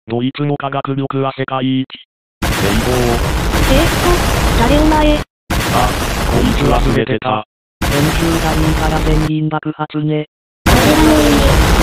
ドイツの科学力は世界一。 誰お前。 あ、こいつ忘れてた。 練習台からペンギン爆発ね。 俺らの家。